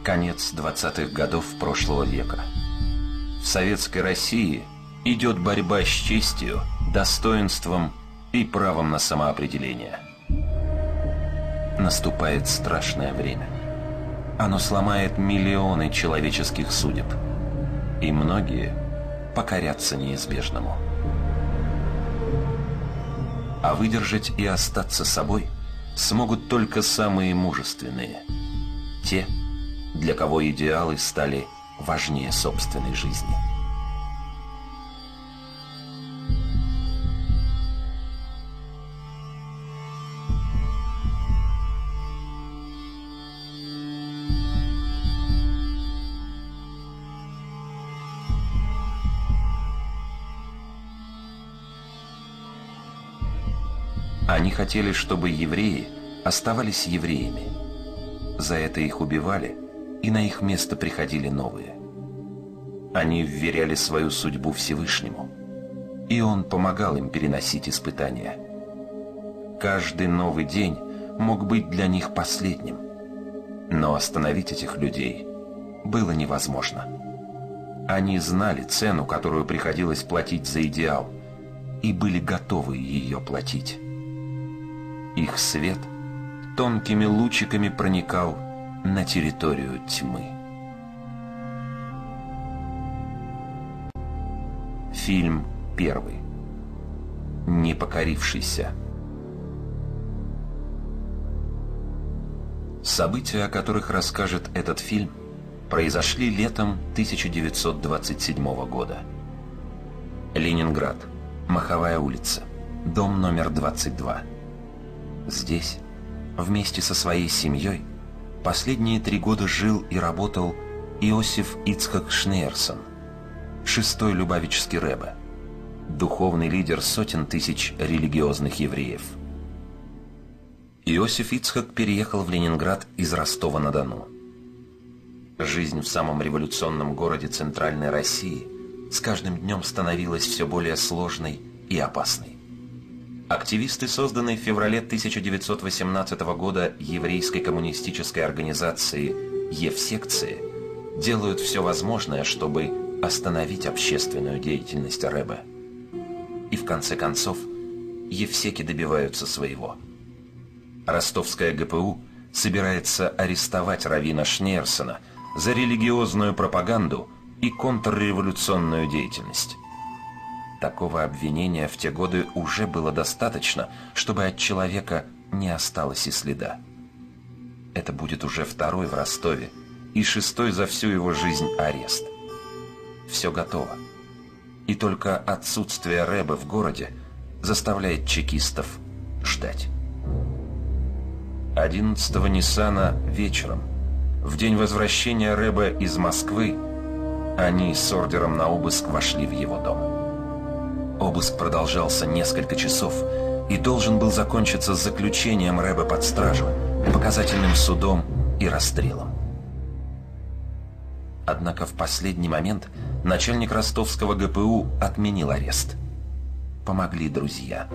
Конец 20-х годов прошлого века. В советской России идет борьба с честью, достоинством и правом на самоопределение. Наступает страшное время. Оно сломает миллионы человеческих судеб, и многие покорятся неизбежному. А выдержать и остаться собой смогут только самые мужественные, те, для кого идеалы стали важнее собственной жизни. Они хотели, чтобы евреи оставались евреями. За это их убивали, и на их место приходили новые. Они вверяли свою судьбу Всевышнему, и Он помогал им переносить испытания. Каждый новый день мог быть для них последним, но остановить этих людей было невозможно. Они знали цену, которую приходилось платить за идеал, и были готовы ее платить. Их свет тонкими лучиками проникал на территорию тьмы. Фильм первый. Непокорившийся. События, о которых расскажет этот фильм, произошли летом 1927 года. Ленинград. Маховая улица. Дом номер 22. Здесь, вместе со своей семьей, последние 3 года жил и работал Иосиф Ицхак Шнеерсон, шестой любавический рэбе, духовный лидер сотен тысяч религиозных евреев. Иосиф Ицхак переехал в Ленинград из Ростова-на-Дону. Жизнь в самом революционном городе Центральной России с каждым днем становилась все более сложной и опасной. Активисты, созданной в феврале 1918 года еврейской коммунистической организации «Евсекции», делают все возможное, чтобы остановить общественную деятельность рэбе. И в конце концов, евсеки добиваются своего. Ростовская ГПУ собирается арестовать раввина Шнеерсона за религиозную пропаганду и контрреволюционную деятельность. Такого обвинения в те годы уже было достаточно, чтобы от человека не осталось и следа. Это будет уже 2-й в Ростове и 6-й за всю его жизнь арест. Все готово. И только отсутствие рэбе в городе заставляет чекистов ждать. 11-го Ниссана вечером, в день возвращения рэбе из Москвы, они с ордером на обыск вошли в его дом. Обыск продолжался несколько часов и должен был закончиться заключением рэбе под стражу, показательным судом и расстрелом. Однако в последний момент начальник ростовского ГПУ отменил арест. Помогли друзья.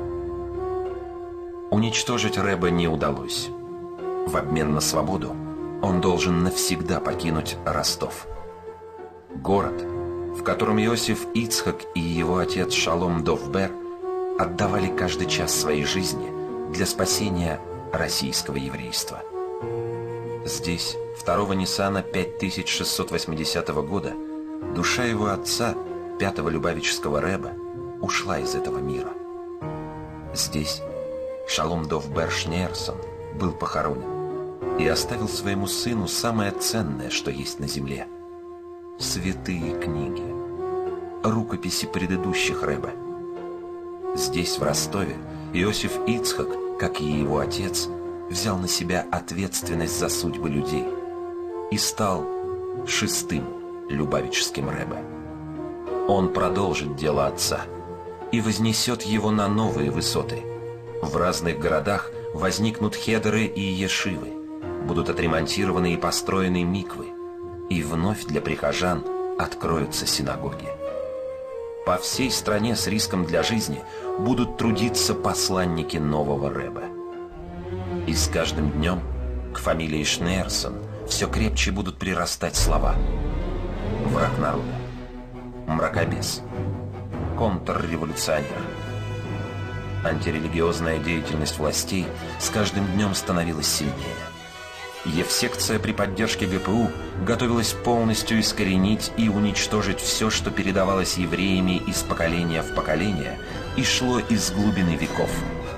Уничтожить рэбе не удалось. В обмен на свободу он должен навсегда покинуть Ростов. Город, в котором Иосиф Ицхак и его отец Шалом дов Бер отдавали каждый час своей жизни для спасения российского еврейства. Здесь, 2-го Ниссана 5680 года, душа его отца, 5-го любавического рэбе, ушла из этого мира. Здесь Шалом дов Бер Шнеерсон был похоронен и оставил своему сыну самое ценное, что есть на земле – святые книги, рукописи предыдущих рэбе. Здесь, в Ростове, Иосиф Ицхак, как и его отец, взял на себя ответственность за судьбы людей и стал 6-м любавическим рэбе. Он продолжит дело отца и вознесет его на новые высоты. В разных городах возникнут хедеры и ешивы, будут отремонтированы и построены миквы, и вновь для прихожан откроются синагоги. По всей стране с риском для жизни будут трудиться посланники нового рэбе. И с каждым днем к фамилии Шнеерсон все крепче будут прирастать слова. Враг народа, мракобес, контрреволюционер. Антирелигиозная деятельность властей с каждым днем становилась сильнее. Евсекция при поддержке ГПУ готовилась полностью искоренить и уничтожить все, что передавалось евреями из поколения в поколение и шло из глубины веков.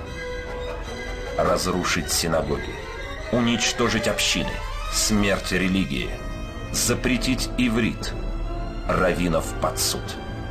Разрушить синагоги, уничтожить общины, смерть религии, запретить иврит, раввинов под суд.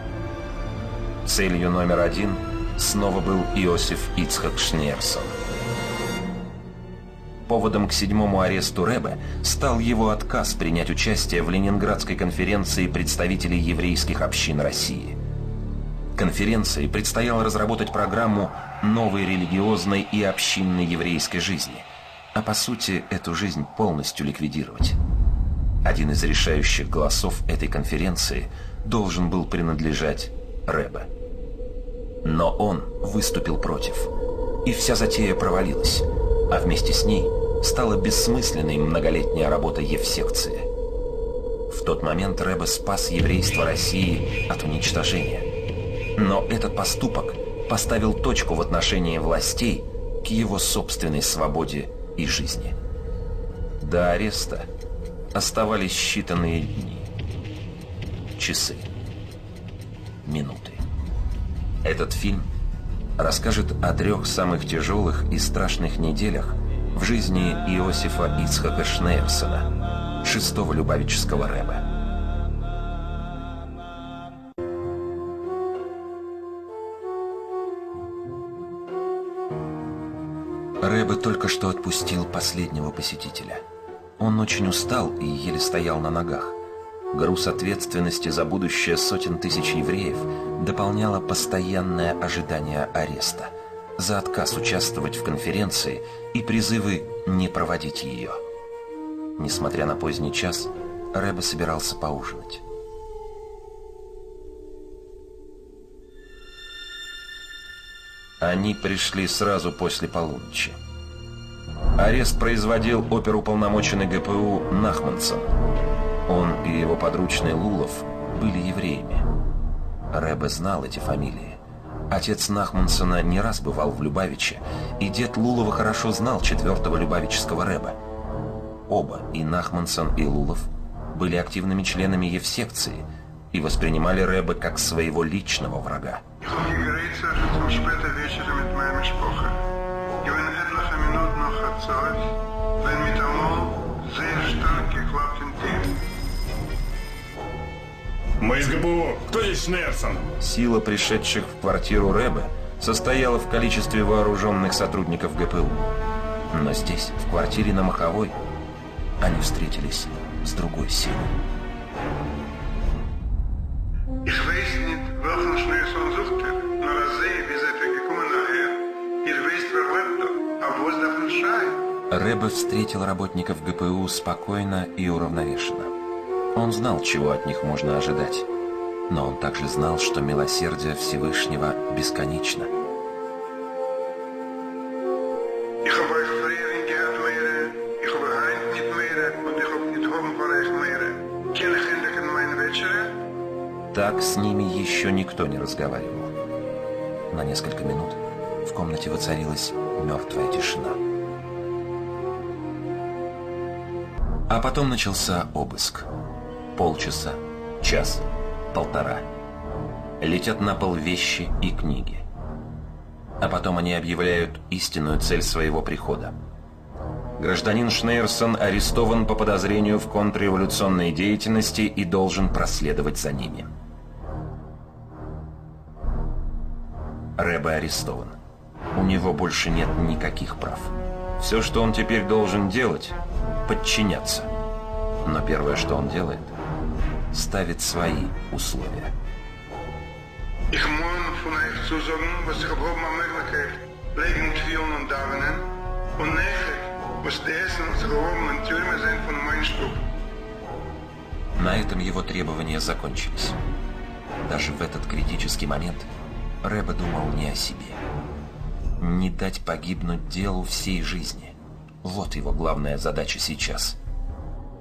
Целью номер один снова был Иосиф Ицхак Шнейрсон. Поводом к 7-му аресту Ребе стал его отказ принять участие в Ленинградской конференции представителей еврейских общин России. Конференции предстояло разработать программу новой религиозной и общинной еврейской жизни, а по сути эту жизнь полностью ликвидировать. Один из решающих голосов этой конференции должен был принадлежать Ребе. Но он выступил против, и вся затея провалилась, а вместе с ней стала бессмысленной многолетняя работа Евсекции. В тот момент Ребе спас еврейство России от уничтожения. Но этот поступок поставил точку в отношении властей к его собственной свободе и жизни. До ареста оставались считанные дни, часы, минуты. Этот фильм расскажет о 3 самых тяжелых и страшных неделях в жизни Иосифа Ицхака Шнейрсона, 6-го Любавического Ребе. Ребе только что отпустил последнего посетителя. Он очень устал и еле стоял на ногах. Груз ответственности за будущее сотен тысяч евреев дополняло постоянное ожидание ареста за отказ участвовать в конференции и призывы не проводить ее. Несмотря на поздний час, Ребе собирался поужинать. Они пришли сразу после полуночи. Арест производил оперуполномоченный ГПУ Нахмансон. Он и его подручный Лулов были евреями. Ребе знал эти фамилии. Отец Нахмансона не раз бывал в Любавиче, и дед Лулова хорошо знал 4-го Любавического Ребе. Оба, и Нахмансон, и Лулов, были активными членами Евсекции и воспринимали Ребе как своего личного врага. Мы из ГПУ. Кто здесь Шнейрсон? Сила пришедших в квартиру Ребе состояла в количестве вооруженных сотрудников ГПУ. Но здесь, в квартире на Маховой, они встретились с другой силой. Ребе встретил работников ГПУ спокойно и уравновешенно. Он знал, чего от них можно ожидать, но он также знал, что милосердие Всевышнего бесконечно. Так с ними еще никто не разговаривал. На несколько минут в комнате воцарилась мертвая тишина. А потом начался обыск. Полчаса, час, полтора. Летят на пол вещи и книги. А потом они объявляют истинную цель своего прихода. Гражданин Шнейрсон арестован по подозрению в контрреволюционной деятельности и должен проследовать за ними. Ребе арестован. У него больше нет никаких прав. Все, что он теперь должен делать, подчиняться. Но первое, что он делает, ставит свои условия. На этом его требования закончились. Даже в этот критический момент Ребе думал не о себе. Не дать погибнуть делу всей жизни. Вот его главная задача сейчас.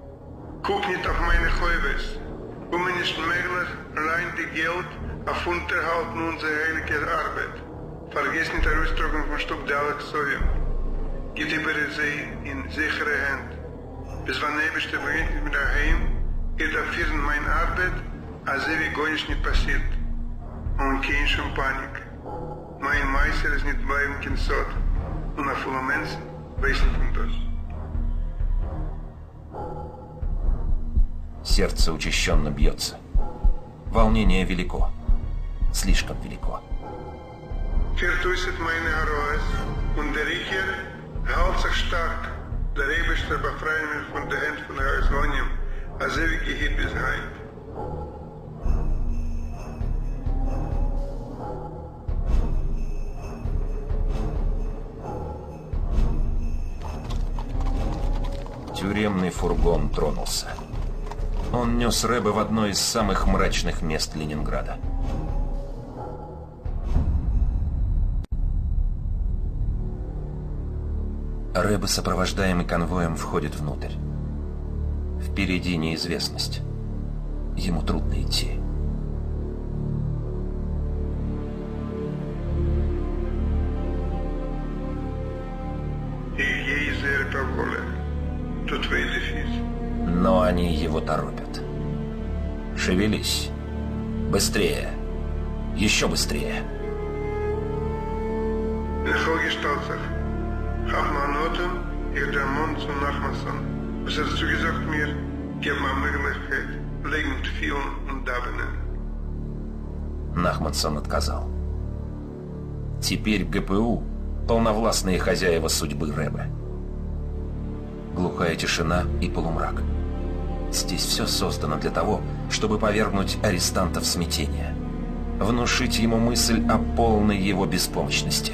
Guck nicht auf meine Häubes. Mir nicht möglich, rein die Geld auf Unterhalten unserer heiligen Arbeit. Vergiss nicht die Ausdruckung von Stück Dalek Soja. Gib die See in sichere Hand. Bis wann nebst du bringt mit daheim, geht dafür meine Arbeit, als wie gar nicht passiert. Und kein schon Panik. Mein Meister ist nicht bleiben kein Sod. Und auf alle Menschen wissen von das. Сердце учащенно бьется. Волнение велико. Слишком велико. Vertuiset meine Heroes und der Richter hält sich stark. Der Rebester befreien mich von der Hand von Heroesonium, als ewige Hit bis heim. Тюремный фургон тронулся. Он нес Рэбе в одно из самых мрачных мест Ленинграда. Рэбе, сопровождаемый конвоем, входит внутрь. Впереди неизвестность. Ему трудно идти. Но они его торопят. Шевелись. Быстрее. Еще быстрее. Нахмансон отказал. Теперь ГПУ — полновластные хозяева судьбы Рэбе. Глухая тишина и полумрак. Здесь все создано для того, чтобы повергнуть арестанта в смятение. Внушить ему мысль о полной его беспомощности.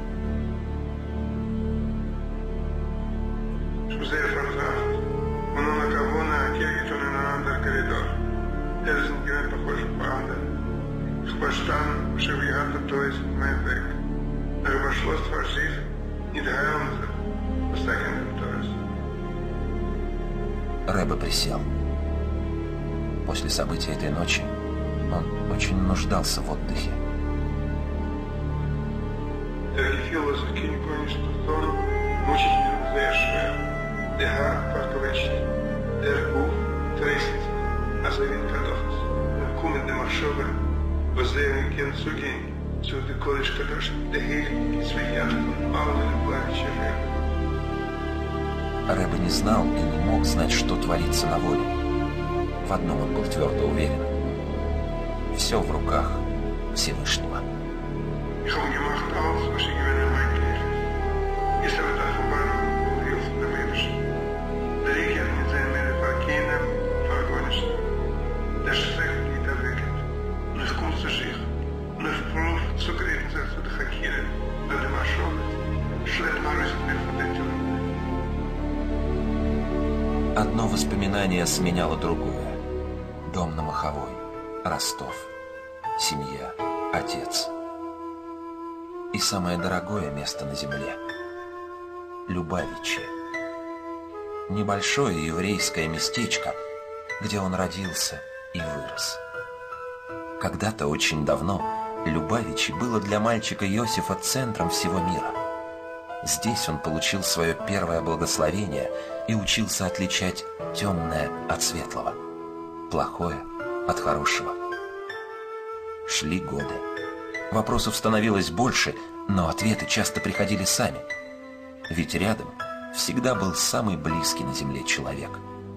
Рэбе присел. После событий этой ночи он очень нуждался в отдыхе. Рэбе не знал и не мог знать, что творится на воле. В одном он был твердо уверен. Все в руках Всевышнего. Одно воспоминание сменяло другое. Дом на Маховой, Ростов, семья, отец. И самое дорогое место на земле — Любавичи. Небольшое еврейское местечко, где он родился и вырос. Когда-то очень давно Любавичи было для мальчика Иосифа центром всего мира. Здесь он получил свое первое благословение и учился отличать темное от светлого, плохое от хорошего. Шли годы. Вопросов становилось больше, но ответы часто приходили сами. Ведь рядом всегда был самый близкий на земле человек.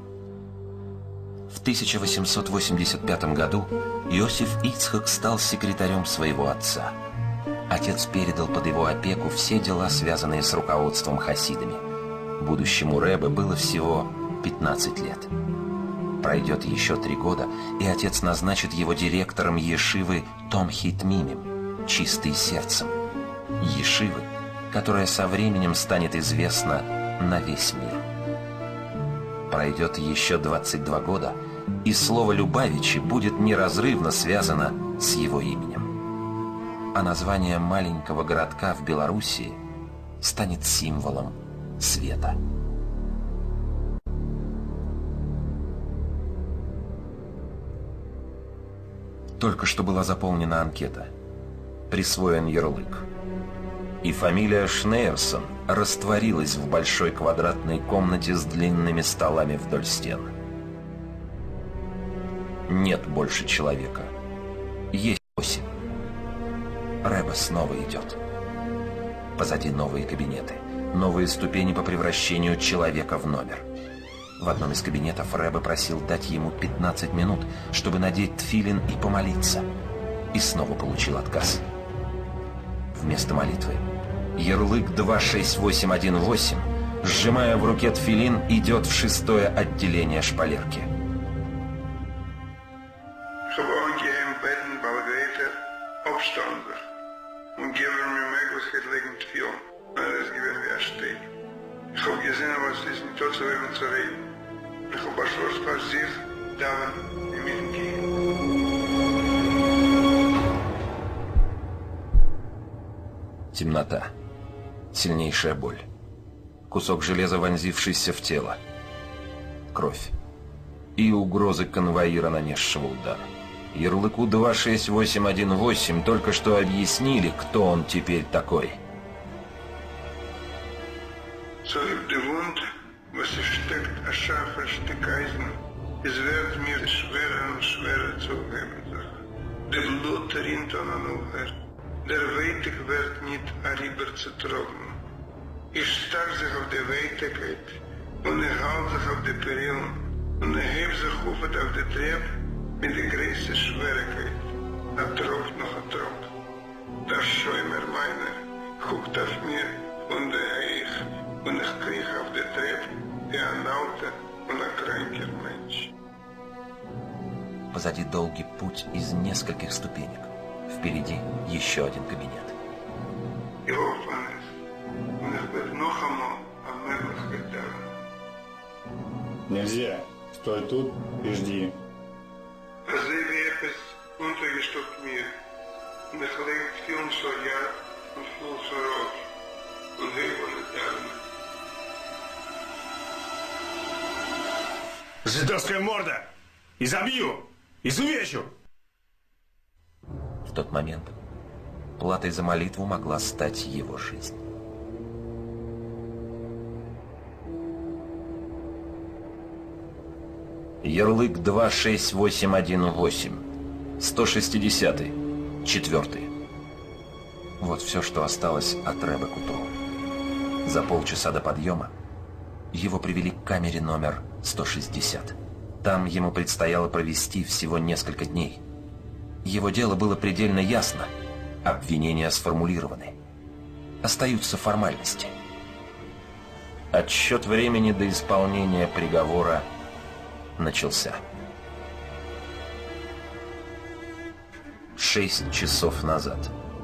В 1885 году Иосиф Ицхак стал секретарем своего отца. Отец передал под его опеку все дела, связанные с руководством хасидами. Будущему Рэбе было всего 15 лет. Пройдет еще 3 года, и отец назначит его директором ешивы Томхит Мимим, чистый сердцем. Ешивы, которая со временем станет известна на весь мир. Пройдет еще 22 года, и слово «Любавичи» будет неразрывно связано с его именем. А название маленького городка в Белоруссии станет символом света. Только что была заполнена анкета. Присвоен ярлык. И фамилия Шнейрсон растворилась в большой квадратной комнате с длинными столами вдоль стен. Нет больше человека. Есть 8. Рэбе снова идет. Позади новые кабинеты, новые ступени по превращению человека в номер. В одном из кабинетов Рэбе просил дать ему 15 минут, чтобы надеть тфилин и помолиться. И снова получил отказ. Вместо молитвы ярлык 26818, сжимая в руке тфилин, идет в 6-е отделение шпалерки. Темнота. Сильнейшая боль. Кусок железа, вонзившийся в тело. Кровь. И угрозы конвоира, нанесшего удар. Ярлыку 26818 только что объяснили, кто он теперь такой. Der Weitig wird nicht herüber zu trocken. Ich starr sich auf die Weitigkeit und ich halte sich auf die Perioden und ich hebe sich auf die Treppe mit der größten Schwierigkeit. Er tropft noch ein Tropf. Das Schäumer meiner guckt auf mir und ich und ich kriege auf die Treppe wie ein alter und ein kranker Mensch. Позади долгий путь из нескольких ступенек. Впереди еще один кабинет. Нельзя. Стой тут и жди. Жидовская морда! Изобью! Изувечу! В тот момент платой за молитву могла стать его жизнь. Ярлык 26818, 160-й, 4-й. Вот все, что осталось от Рэбе к утру. За полчаса до подъема его привели к камере номер 160. Там ему предстояло провести всего несколько дней. Его дело было предельно ясно. Обвинения сформулированы. Остаются формальности. Отсчет времени до исполнения приговора начался. 6 часов назад.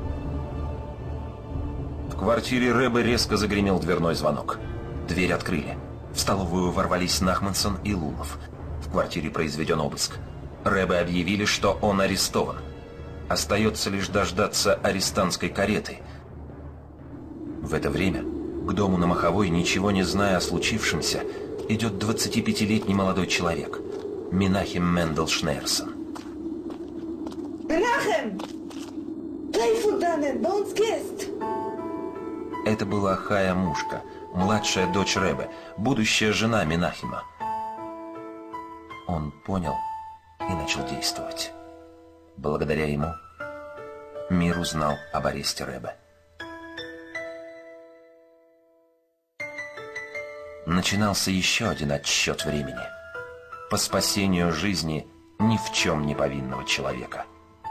В квартире Рэбе резко загремел дверной звонок. Дверь открыли. В столовую ворвались Нахмансон и Лулов. В квартире произведен обыск. Рэбе объявили, что он арестован. Остается лишь дождаться арестантской кареты. В это время к дому на Маховой, ничего не зная о случившемся, идет 25-летний молодой человек. Менахем Мендел Шнейрсон. Менахем! Это была Хая Мушка, младшая дочь Рэбе, будущая жена Менахема. Он понял и начал действовать. Благодаря ему мир узнал об аресте Рэбе. Начинался еще один отсчет времени по спасению жизни ни в чем не повинного человека.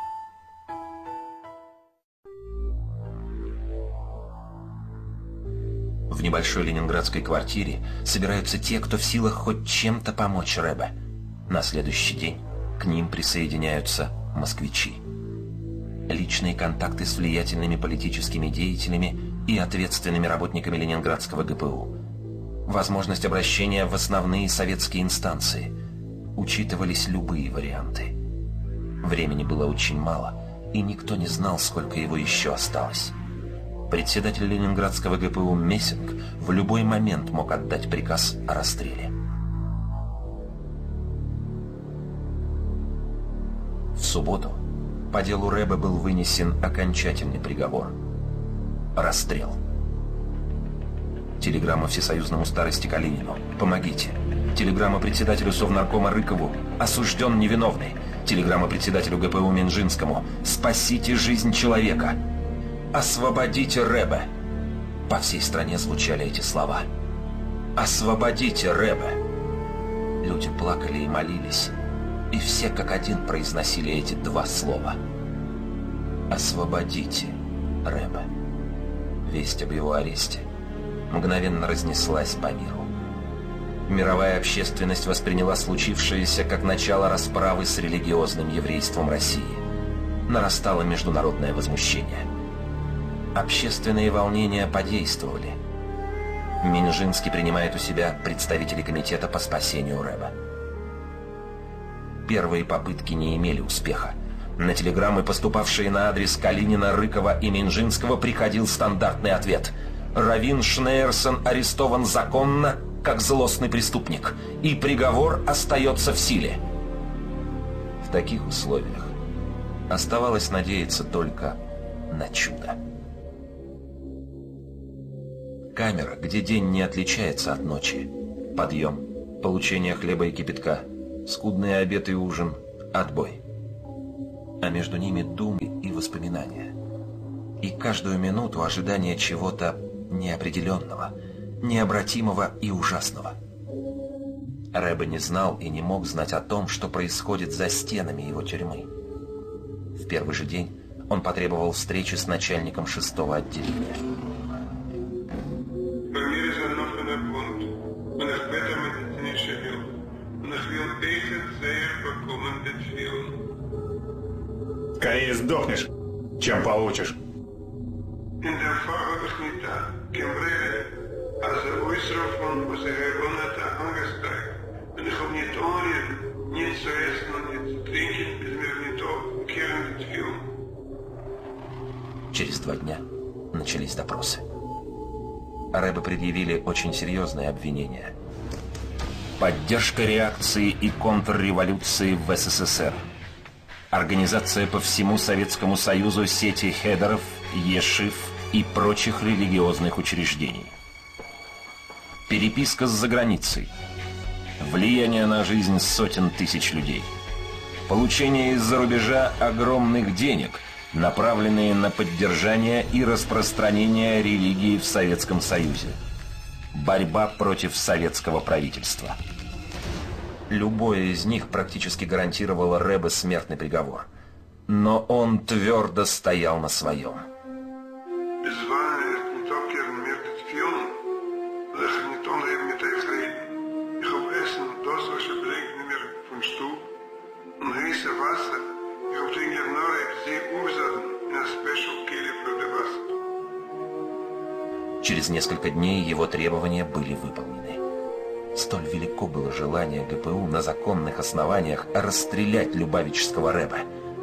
В небольшой ленинградской квартире собираются те, кто в силах хоть чем-то помочь Рэбе. На следующий день к ним присоединяются москвичи. Личные контакты с влиятельными политическими деятелями и ответственными работниками Ленинградского ГПУ. Возможность обращения в основные советские инстанции. Учитывались любые варианты. Времени было очень мало, и никто не знал, сколько его еще осталось. Председатель Ленинградского ГПУ Мессинг в любой момент мог отдать приказ о расстреле. В субботу по делу Рэбе был вынесен окончательный приговор – расстрел. Телеграмма всесоюзному старости Калинину. Помогите. Телеграмма председателю Совнаркома Рыкову. Осужден невиновный. Телеграмма председателю ГПУ Минжинскому. Спасите жизнь человека. Освободите Рэбе. По всей стране звучали эти слова. Освободите Рэбе. Люди плакали и молились. И все как один произносили эти два слова. Освободите Рэбе. Весть об его аресте мгновенно разнеслась по миру. Мировая общественность восприняла случившееся как начало расправы с религиозным еврейством России. Нарастало международное возмущение. Общественные волнения подействовали. Минжинский принимает у себя представителей комитета по спасению Рэбе. Первые попытки не имели успеха. На телеграммы, поступавшие на адрес Калинина, Рыкова и Минжинского, приходил стандартный ответ: Раввин Шнеерсон арестован законно, как злостный преступник, и приговор остается в силе. В таких условиях оставалось надеяться только на чудо. Камера, где день не отличается от ночи. Подъем, получение хлеба и кипятка, скудный обед и ужин, отбой. А между ними думы и воспоминания. И каждую минуту ожидание чего-то неопределенного, необратимого и ужасного. Рэбе не знал и не мог знать о том, что происходит за стенами его тюрьмы. В первый же день он потребовал встречи с начальником 6-го отделения. Скорее сдохнешь, чем получишь. Через 2 дня начались допросы. Рэбе предъявили очень серьезные обвинения. Поддержка реакции и контрреволюции в СССР. Организация по всему Советскому Союзу сети хедеров, ешив и прочих религиозных учреждений. Переписка с заграницей. Влияние на жизнь сотен тысяч людей. Получение из-за рубежа огромных денег, направленные на поддержание и распространение религии в Советском Союзе. Борьба против советского правительства. Любое из них практически гарантировало Рэбе смертный приговор. Но он твердо стоял на своем. Через несколько дней его требования были выполнены. Столь велико было желание ГПУ на законных основаниях расстрелять любавического Рэбе.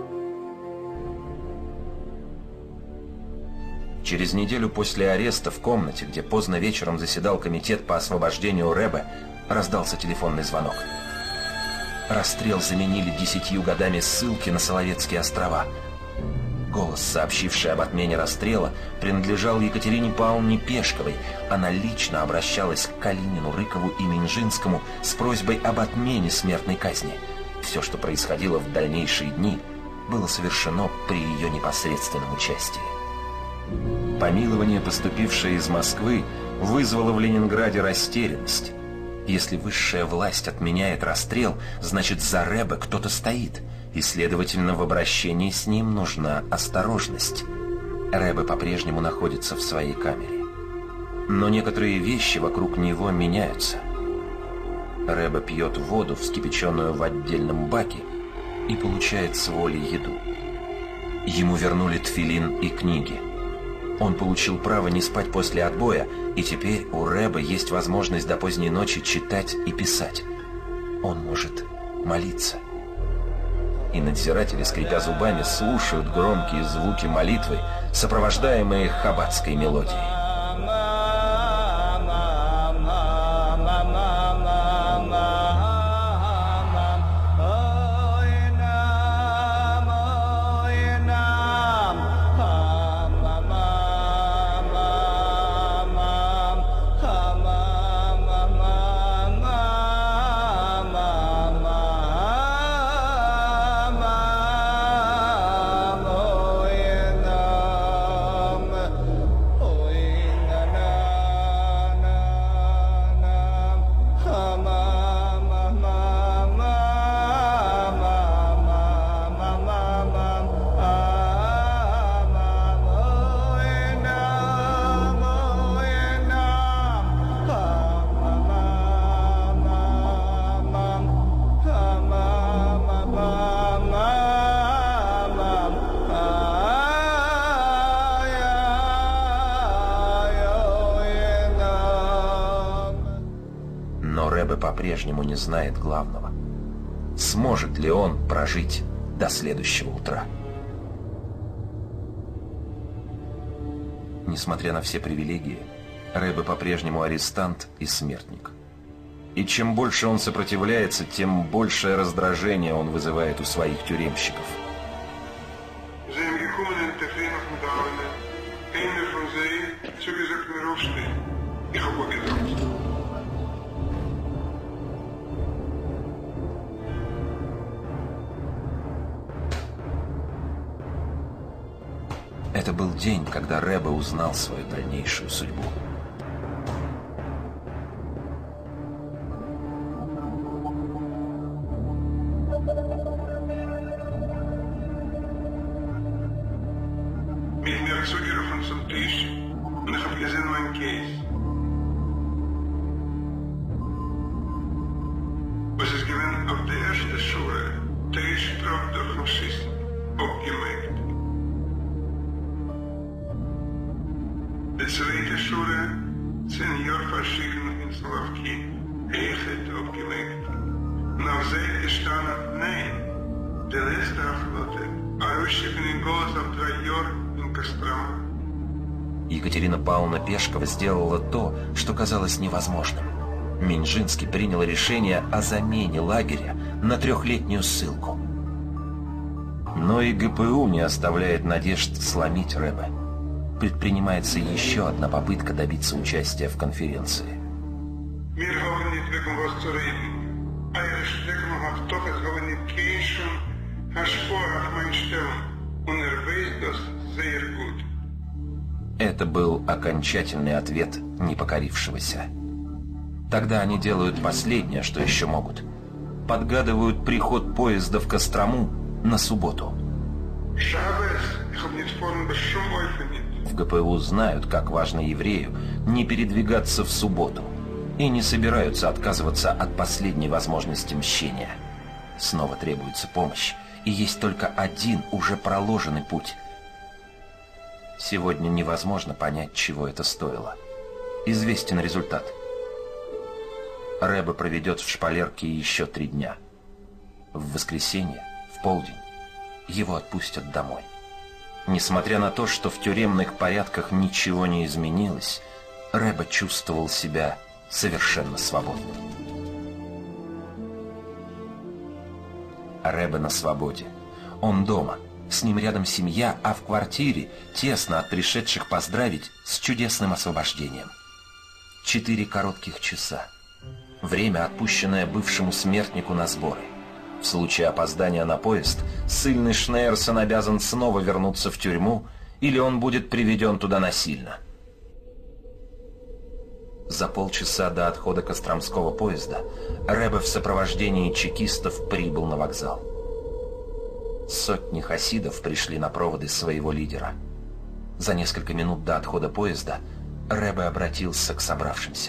Через неделю после ареста в комнате, где поздно вечером заседал комитет по освобождению Рэбе, раздался телефонный звонок. Расстрел заменили 10 годами ссылки на Соловецкие острова. Голос, сообщивший об отмене расстрела, принадлежал Екатерине Павловне Пешковой. Она лично обращалась к Калинину, Рыкову и Минжинскому с просьбой об отмене смертной казни. Все, что происходило в дальнейшие дни, было совершено при ее непосредственном участии. Помилование, поступившее из Москвы, вызвало в Ленинграде растерянность. Если высшая власть отменяет расстрел, значит, за Рэбе кто-то стоит, и, следовательно, в обращении с ним нужна осторожность. Рэбе по-прежнему находится в своей камере. Но некоторые вещи вокруг него меняются. Рэбе пьет воду, вскипяченную в отдельном баке, и получает с воли еду. Ему вернули тфилин и книги. Он получил право не спать после отбоя, и теперь у Рэбе есть возможность до поздней ночи читать и писать. Он может молиться. И надзиратели, скрипя зубами, слушают громкие звуки молитвы, сопровождаемые хаббатской мелодией. Рэбе по-прежнему не знает главного. Сможет ли он прожить до следующего утра? Несмотря на все привилегии, Рэбе по-прежнему арестант и смертник. И чем больше он сопротивляется, тем большее раздражение он вызывает у своих тюремщиков. Это был день, когда Рэбе узнал свою дальнейшую судьбу. De tweede Sure, senior verschieden in Slowakei, heeft opgemerkt. Nou zij gestanden, nee, de rest afgelopen, а ущипни голос об 2 jaar in Кострому. Екатерина Павловна Пешкова сделала то, что казалось невозможным. Минжинский принял решение о замене лагеря на 3-летнюю ссылку. Но и ГПУ не оставляет надежд сломить Рэбе. Предпринимается еще одна попытка добиться участия в конференции. Это был окончательный ответ непокорившегося. Тогда они делают последнее, что еще могут. Подгадывают приход поезда в Кострому на субботу. В ГПУ знают, как важно еврею не передвигаться в субботу, и не собираются отказываться от последней возможности мщения. Снова требуется помощь, и есть только один уже проложенный путь. Сегодня невозможно понять, чего это стоило. Известен результат. Рэбе проведет в шпалерке еще 3 дня. В воскресенье, в полдень, его отпустят домой. Несмотря на то, что в тюремных порядках ничего не изменилось, Рэбе чувствовал себя совершенно свободным. Рэбе на свободе. Он дома. С ним рядом семья, а в квартире тесно от пришедших поздравить с чудесным освобождением. 4 коротких часа. Время, отпущенное бывшему смертнику на сборы. В случае опоздания на поезд, ссыльный Шнейерсон обязан снова вернуться в тюрьму, или он будет приведен туда насильно. За полчаса до отхода Костромского поезда Рэбе в сопровождении чекистов прибыл на вокзал. Сотни хасидов пришли на проводы своего лидера. За несколько минут до отхода поезда Рэбе обратился к собравшимся.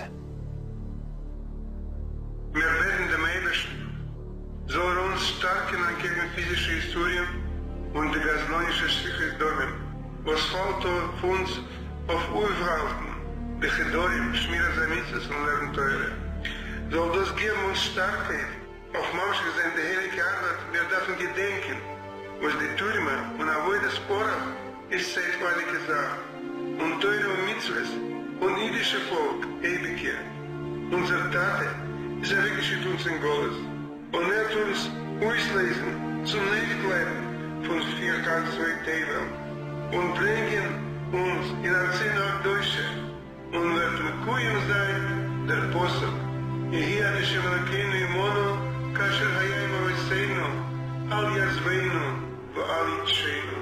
Soll uns starken gegen physische Historien und die gastronomische Sicherheitsdormen, was fällt auf uns auf Urverhalten, die Gedorim, Schmira Zamitzes und Lernteure. Soll das geben uns Starkheit, auf manche sind die heilige Arbeit, wir dürfen gedenken, was die Türme und Avoide Sporach ist zeitweilig gesagt, und Teure und Mitzvahs und jüdische Volk, ewige. Unsere Tate ist ergeschickt uns in Gottes. Und uns auslesen zum Nichtbleiben von 4 ganz Welt und bringen uns in ein Zinner Deutsche und wird mit Kuyen sein, der Posuk. Hier die Shemrakenu Imono, Kasher Hayim Avesenu, Al Yazveinu, Wa Al Yitshenu.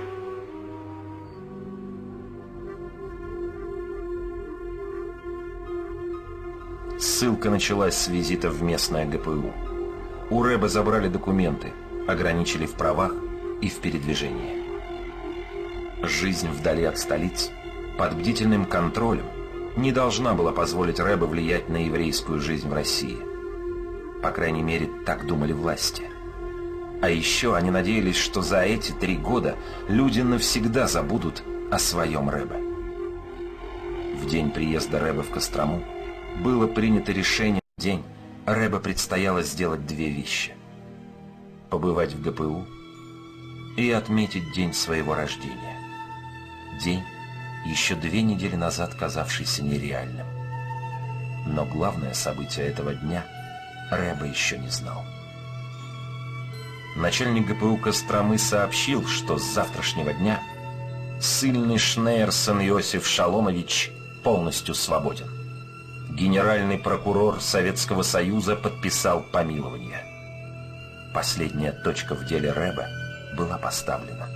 Ссылка началась с визита в местное ГПУ. У Рэбе забрали документы, ограничили в правах и в передвижении. Жизнь вдали от столиц, под бдительным контролем, не должна была позволить Рэбе влиять на еврейскую жизнь в России. По крайней мере, так думали власти. А еще они надеялись, что за эти 3 года люди навсегда забудут о своем Рэбе. В день приезда Рэбе в Кострому было принято решение, день, Рэбе предстояло сделать две вещи: побывать в ГПУ и отметить день своего рождения. День, еще 2 недели назад казавшийся нереальным. Но главное событие этого дня Рэбе еще не знал. Начальник ГПУ Костромы сообщил, что с завтрашнего дня ссыльный Шнеерсон Иосиф Шаломович полностью свободен. Генеральный прокурор Советского Союза подписал помилование. Последняя точка в деле Рэбе была поставлена.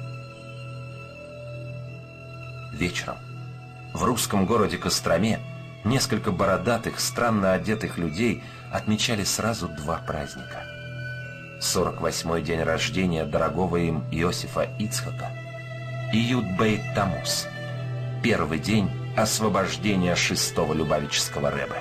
Вечером в русском городе Костроме несколько бородатых, странно одетых людей отмечали сразу 2 праздника: 48-й день рождения дорогого им Иосифа Ицхака и Юд-Бейт Таммуз, первый день освобождения 6-го Любавического Рэбе.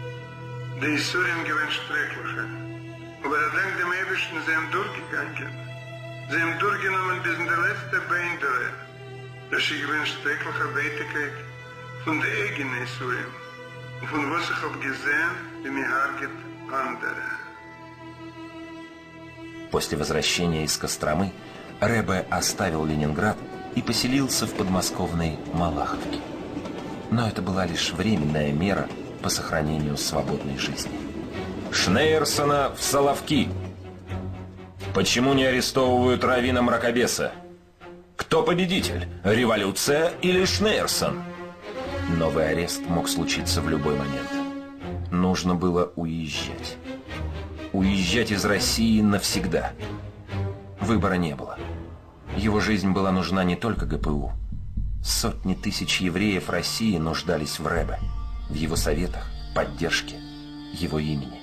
После возвращения из Костромы Рэбе оставил Ленинград и поселился в подмосковной Малаховке. Но это была лишь временная мера по сохранению свободной жизни. Шнеерсона в Соловки! Почему не арестовывают раввина Мракобеса? Кто победитель, революция или Шнеерсон? Новый арест мог случиться в любой момент. Нужно было уезжать. Уезжать из России навсегда. Выбора не было. Его жизнь была нужна не только ГПУ. Сотни тысяч евреев России нуждались в Рэбе, в его советах, поддержке, его имени.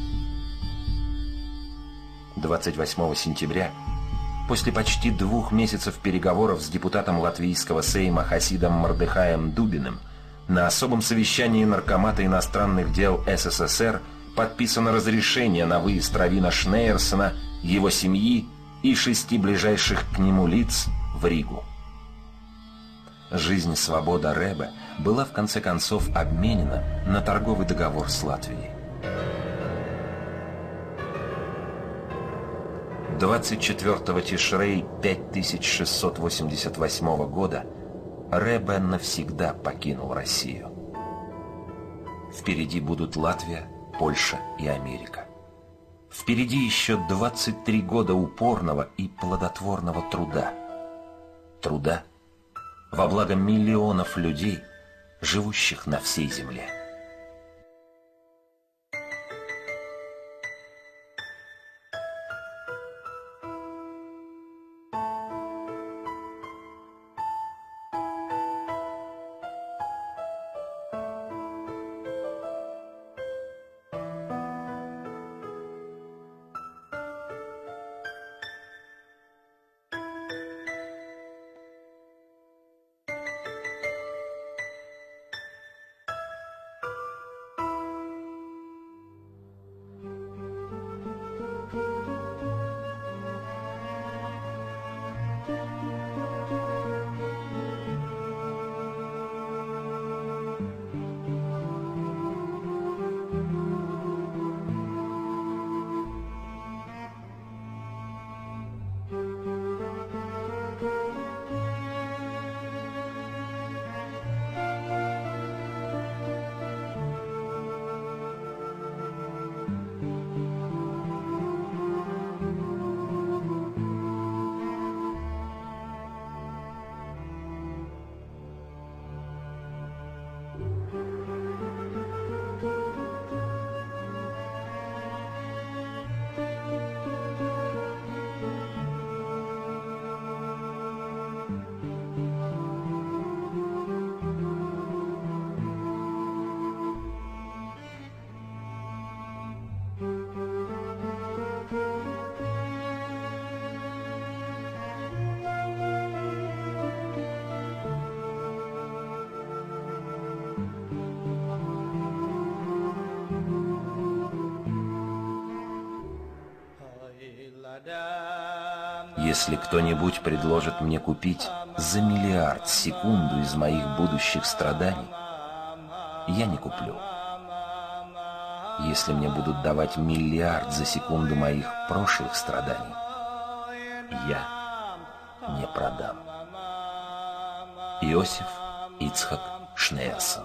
28 сентября, после почти 2 месяцев переговоров с депутатом Латвийского Сейма Хасидом Мордехаем Дубиным, на особом совещании Наркомата иностранных дел СССР подписано разрешение на выезд раввина Шнеерсона, его семьи и 6 ближайших к нему лиц в Ригу. Жизнь свобода Рэбе была в конце концов обменена на торговый договор с Латвией. 24 Тишрей 5688 года Рэбе навсегда покинул Россию. Впереди будут Латвия, Польша и Америка. Впереди еще 23 года упорного и плодотворного труда. Труда во благо миллионов людей, живущих на всей земле. Если кто-нибудь предложит мне купить за миллиард секунду из моих будущих страданий, я не куплю. Если мне будут давать миллиард за секунду моих прошлых страданий, я не продам. Иосиф Ицхак Шнеерсон.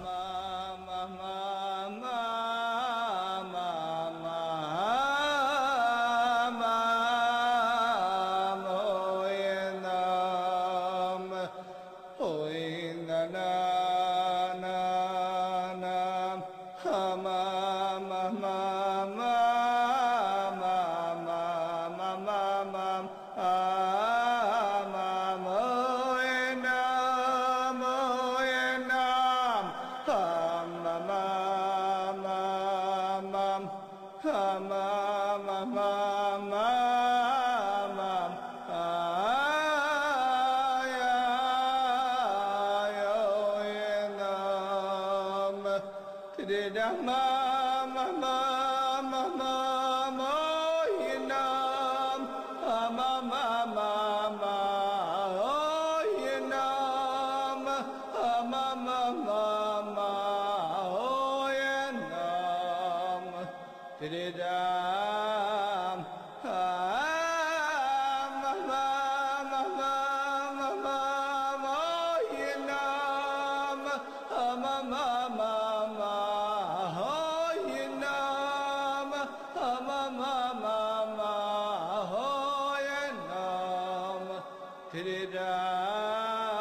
Tridam